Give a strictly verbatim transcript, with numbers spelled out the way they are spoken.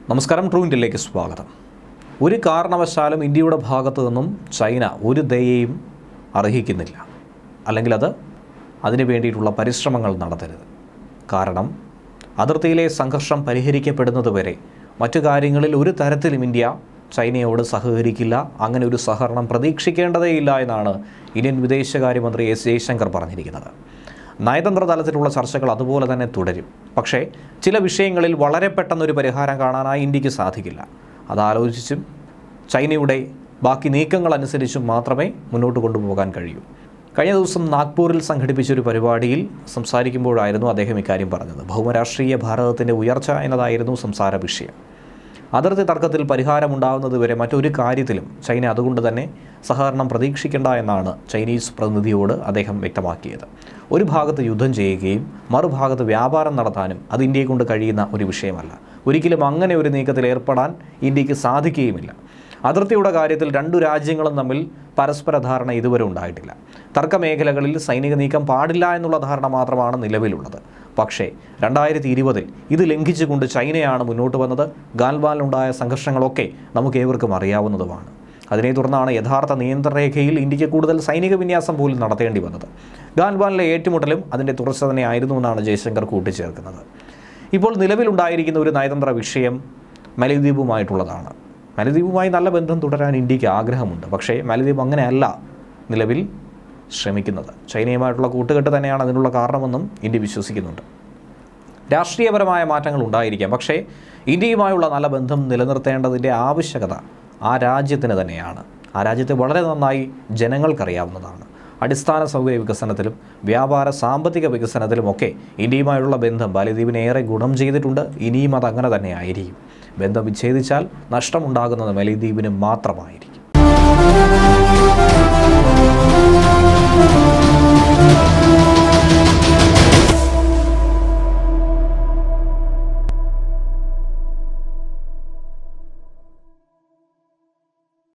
നമസ്കാരം, ട്രൂ ഇന്ത്യയിലേക്ക് സ്വാഗതം. ഒരു കാരണവശാലും ഇന്ത്യയുടെ ഭാഗത്തു നിന്നും ചൈന ഒരു ദയയും അർഹിക്കുന്നില്ല, അല്ലെങ്കിൽ അത് അതിനു വേണ്ടിയിട്ടുള്ള പരിശ്രമങ്ങൾ നടത്തരുത്. കാരണം അതിർത്തിയിലെ സംഘർഷം പരിഹരിക്കപ്പെടുന്നതുവരെ മറ്റു കാര്യങ്ങളിൽ ഒരു തരത്തിലും ഇന്ത്യ ചൈനയോട് സഹകരിക്കില്ല. അങ്ങനെ ഒരു സഹകരണം പ്രതീക്ഷിക്കേണ്ടതേയില്ല എന്നാണ് ഇന്ത്യൻ വിദേശകാര്യമന്ത്രി എസ് ജയശങ്കർ പറഞ്ഞിരിക്കുന്നത്. നയതന്ത്ര തലത്തിലുള്ള ചർച്ചകൾ അതുപോലെ തന്നെ തുടരും. പക്ഷേ ചില വിഷയങ്ങളിൽ വളരെ പെട്ടെന്നൊരു പരിഹാരം കാണാനായി ഇന്ത്യക്ക് സാധിക്കില്ല. അതാലോചിച്ചും ചൈനയുടെ ബാക്കി നീക്കങ്ങൾ അനുസരിച്ചും മാത്രമേ മുന്നോട്ട് കൊണ്ടുപോകാൻ കഴിയൂ. കഴിഞ്ഞ ദിവസം നാഗ്പൂരിൽ സംഘടിപ്പിച്ചൊരു പരിപാടിയിൽ സംസാരിക്കുമ്പോഴായിരുന്നു അദ്ദേഹം ഇക്കാര്യം പറഞ്ഞത്. ഭൗമരാഷ്ട്രീയ ഭാരതത്തിൻ്റെ ഉയർച്ച എന്നതായിരുന്നു സംസാര വിഷയം. അതിർത്തി തർക്കത്തിൽ പരിഹാരമുണ്ടാകുന്നതുവരെ മറ്റൊരു കാര്യത്തിലും ചൈന അതുകൊണ്ട് തന്നെ സഹകരണം പ്രതീക്ഷിക്കേണ്ട എന്നാണ് ചൈനീസ് പ്രതിനിധിയോട് അദ്ദേഹം വ്യക്തമാക്കിയത്. ഒരു ഭാഗത്ത് യുദ്ധം ചെയ്യുകയും മറുഭാഗത്ത് വ്യാപാരം നടത്താനും അത് ഇന്ത്യയെ കൊണ്ട് കഴിയുന്ന ഒരു വിഷയമല്ല. ഒരിക്കലും അങ്ങനെ ഒരു നീക്കത്തിൽ ഏർപ്പെടാൻ ഇന്ത്യക്ക് സാധിക്കുകയുമില്ല. അതിർത്തിയുടെ കാര്യത്തിൽ രണ്ടു രാജ്യങ്ങളും തമ്മിൽ പരസ്പര ധാരണ ഇതുവരെ ഉണ്ടായിട്ടില്ല. തർക്കമേഖലകളിൽ സൈനിക നീക്കം പാടില്ല എന്നുള്ള ധാരണ മാത്രമാണ് നിലവിലുള്ളത്. പക്ഷേ രണ്ടായിരത്തി ഇരുപതിൽ ഇത് ലംഘിച്ചുകൊണ്ട് ചൈനയാണ് മുന്നോട്ട് വന്നത്. ഗാൽവാനിലുണ്ടായ സംഘർഷങ്ങളൊക്കെ നമുക്ക് ഏവർക്കും അറിയാവുന്നതുമാണ്. അതിനെ തുടർന്നാണ് യഥാർത്ഥ നിയന്ത്രണരേഖയിൽ ഇന്ത്യക്ക് കൂടുതൽ സൈനിക വിന്യാസം പോലും നടത്തേണ്ടി വന്നത്. ഗാൽവാനിലെ ഏറ്റുമുട്ടലും അതിൻ്റെ തുടർച്ച തന്നെയായിരുന്നു എന്നാണ് ജയശങ്കർ കൂട്ടിച്ചേർക്കുന്നത്. ഇപ്പോൾ നിലവിലുണ്ടായിരിക്കുന്ന ഒരു നയതന്ത്ര വിഷയം മാലദ്വീപുമായിട്ടുള്ളതാണ്. മാലദ്വീപുമായി നല്ല ബന്ധം തുടരാൻ ഇന്ത്യക്ക് ആഗ്രഹമുണ്ട്. പക്ഷേ മാലദ്വീപ് അങ്ങനെയല്ല നിലവിൽ ശ്രമിക്കുന്നത്. ചൈനയുമായിട്ടുള്ള കൂട്ടുകെട്ട് തന്നെയാണ് അതിനുള്ള കാരണമെന്നും ഇന്ത്യ വിശ്വസിക്കുന്നുണ്ട്. രാഷ്ട്രീയപരമായ മാറ്റങ്ങൾ ഉണ്ടായിരിക്കാം, പക്ഷേ ഇന്ത്യയുമായുള്ള നല്ല ബന്ധം നിലനിർത്തേണ്ടതിൻ്റെ ആവശ്യകത ആ രാജ്യത്തിന് തന്നെയാണ്. ആ രാജ്യത്തെ വളരെ നന്നായി ജനങ്ങൾക്കറിയാവുന്നതാണ്. അടിസ്ഥാന സൗകര്യ വികസനത്തിലും വ്യാപാര സാമ്പത്തിക വികസനത്തിലുമൊക്കെ ഇന്ത്യയുമായുള്ള ബന്ധം മാലദ്വീപിന് ഏറെ ഗുണം ചെയ്തിട്ടുണ്ട്. ഇനിയും അതങ്ങനെ തന്നെ ആയിരിക്കും. ബന്ധം വിച്ഛേദിച്ചാൽ നഷ്ടമുണ്ടാകുന്നത് മാലദ്വീപിന് മാത്രമായിരിക്കും.